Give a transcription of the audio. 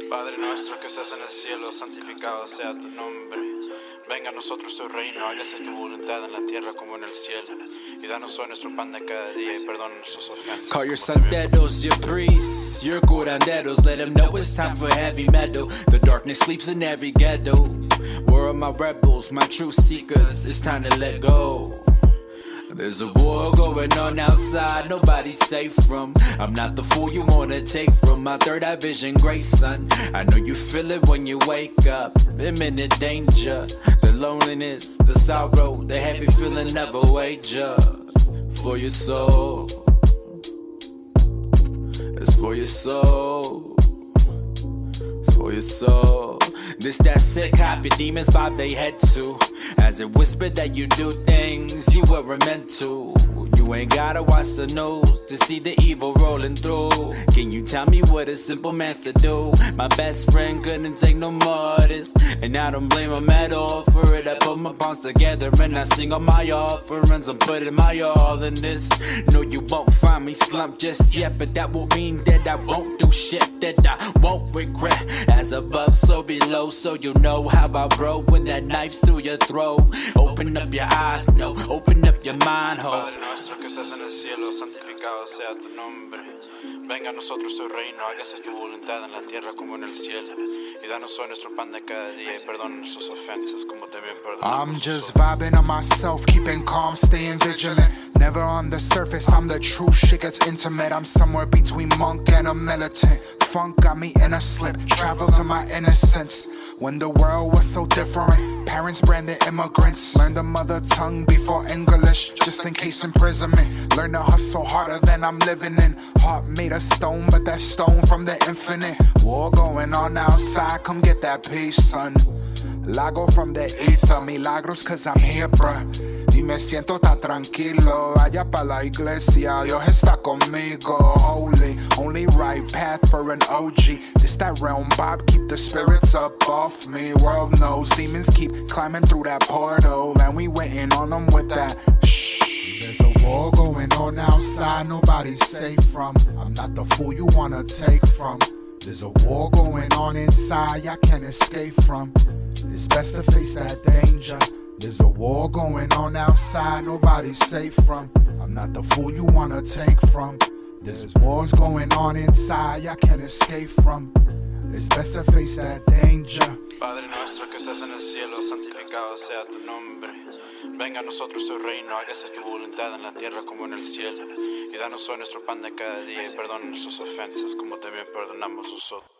Padre nuestro que estás en el cielo, santificado sea tu nombre. Venga a nosotros tu reino, hágase tu voluntad en la tierra como en el cielo. Y danos hoy nuestro pan de cada día y perdona nuestras ofensas. Call your santeros, your priests, your curanderos. Let them know it's time for heavy metal. The darkness sleeps in every ghetto. Where are my rebels, my truth seekers? It's time to let go. There's a war going on outside, nobody's safe from. I'm not the fool you wanna take from my third eye vision, great son. I know you feel it when you wake up, imminent danger. The loneliness, the sorrow, the heavy feeling never wage up. For your soul, it's for your soul, it's for your soul. This that sick hop your demons bob they head to, as it whispered that you do things you weren't meant to. You ain't gotta watch the news to see the evil rolling through. Can you tell me what a simple man's to do? My best friend couldn't take no more of this, and I don't blame him at all for it. I put my palms together and I sing all my offerings. I'm putting my all in this. No, you won't find me slumped just yet, but that won't mean that I won't do shit that I won't regret. As above, so below, so you know how I roll when that knife's through your throat. Open up your eyes, no, open up your mind, ho. Padre nuestro que estás en el cielo, santificado sea tu nombre. Venga a nosotros tu reino, hágase tu voluntad en la tierra como en el cielo. Y danos hoy nuestro pan de cada día y perdona nuestras ofensas como también perdonamos. I'm just vibing on myself, keeping calm, staying vigilant. Never on the surface, I'm the truth, shit gets intimate. I'm somewhere between monk and a militant. Funk got me in a slip, travel to my innocence. When the world was so different, parents branded immigrants. Learned the mother tongue before English, just in case imprisonment. Learn to hustle harder than I'm living in. Heart made of stone, but that stone from the infinite. War going on outside, come get that peace, son. Lago from the ether, milagros cause I'm here, bruh. Y me siento tan tranquilo, allá pa' la iglesia, Dios está conmigo. Holy, only right path for an OG. This that realm Bob, keep the spirits up off me. World knows, demons keep climbing through that portal, and we waiting on them with that shh. There's a war going on outside, nobody's safe from. I'm not the fool you wanna take from. There's a war going on inside, I can't escape from. It's best to face that danger. There's a war going on outside, nobody's safe from. I'm not the fool you wanna take from. There's wars going on inside, I can't escape from. It's best to face that danger. Padre nuestro que estás en el cielo, santificado sea tu nombre. Venga a nosotros tu reino, hágase tu voluntad en la tierra como en el cielo. Y danos hoy nuestro pan de cada día y perdona nuestras ofensas como también perdonamos nosotros.